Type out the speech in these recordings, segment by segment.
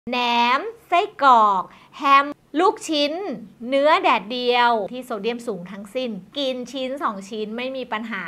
แหนมไส้กรอกแฮมลูกชิ้นเนื้อแดดเดียวที่โซเดียมสูงทั้งสิ้นกินชิ้น2ชิ้นไม่มีปัญหา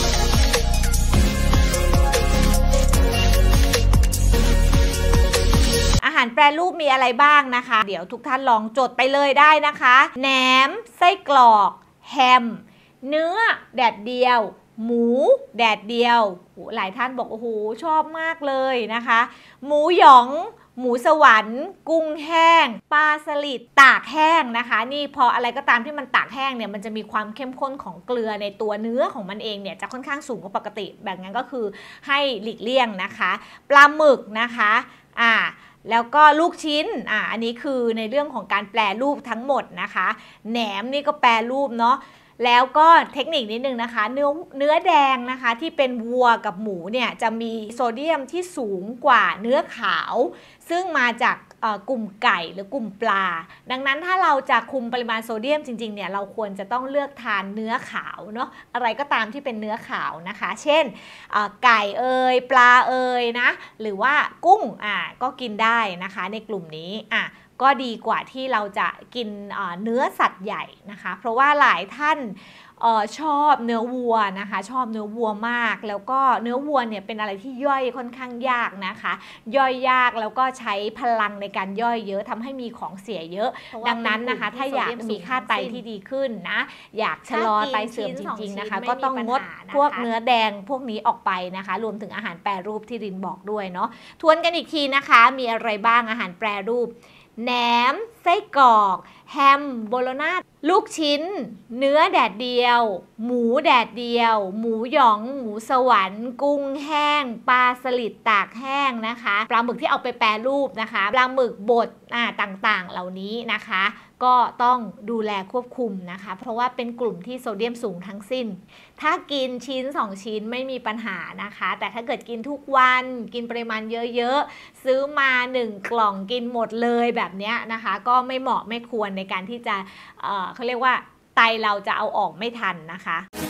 อาหารแปรรูปมีอะไรบ้างนะคะเดี๋ยวทุกท่านลองจดไปเลยได้นะคะแหนมไส้กรอกแฮมเนื้อแดดเดียวหมูแดดเดียวหลายท่านบอกโอ้โหชอบมากเลยนะคะหมูหยองหมูสวรรค์กุ้งแห้งปลาสลิดตากแห้งนะคะนี่พออะไรก็ตามที่มันตากแห้งเนี่ยมันจะมีความเข้มข้นของเกลือในตัวเนื้อของมันเองเนี่ยจะค่อนข้างสูงกว่าปกติแบบนั้นก็คือให้หลีกเลี่ยงนะคะปลาหมึกนะคะแล้วก็ลูกชิ้นอันนี้คือในเรื่องของการแปรรูปทั้งหมดนะคะแหนมนี่ก็แปรรูปเนาะแล้วก็เทคนิคนิดนึงนะคะเนื้อแดงนะคะที่เป็นวัวกับหมูเนี่ยจะมีโซเดียมที่สูงกว่าเนื้อขาวซึ่งมาจากกลุ่มไก่หรือกลุ่มปลาดังนั้นถ้าเราจะคุมปริมาณโซเดียมจริงๆเนี่ยเราควรจะต้องเลือกทานเนื้อขาวเนาะอะไรก็ตามที่เป็นเนื้อขาวนะคะเช่นไก่เอยปลาเอยนะหรือว่ากุ้งก็กินได้นะคะในกลุ่มนี้ก็ดีกว่าที่เราจะกินเนื้อสัตว์ใหญ่นะคะเพราะว่าหลายท่านชอบเนื้อวัวนะคะชอบเนื้อวัวมากแล้วก็เนื้อวัวเนี่ยเป็นอะไรที่ย่อยค่อนข้างยากนะคะย่อยยากแล้วก็ใช้พลังในการย่อยเยอะทำให้มีของเสียเยอะดังนั้นนะคะถ้าอยากมีค่าไตที่ดีขึ้นนะอยากชะลอไตเสื่อมจริงๆนะคะก็ต้องงดพวกเนื้อแดงพวกนี้ออกไปนะคะรวมถึงอาหารแปรรูปที่รินบอกด้วยเนาะทวนกันอีกทีนะคะมีอะไรบ้างอาหารแปรรูปแหนมไส้กรอกแฮมโบโลน่าลูกชิ้นเนื้อแดดเดียวหมูแดดเดียวหมูหยองหมูสวรรค์กุ้งแห้งปลาสลิดตากแห้งนะคะปลาหมึกที่เอาไปแปรรูปนะคะปลาหมึกบดต่างๆเหล่านี้นะคะก็ต้องดูแลควบคุมนะคะเพราะว่าเป็นกลุ่มที่โซเดียมสูงทั้งสิ้นถ้ากินชิ้น2ชิ้นไม่มีปัญหานะคะแต่ถ้าเกิดกินทุกวันกินปริมาณเยอะๆซื้อมา1กล่องกินหมดเลยแบบนี้นะคะก็ไม่เหมาะไม่ควรในการที่จะเขาเรียกว่าไตเราจะเอาออกไม่ทันนะคะ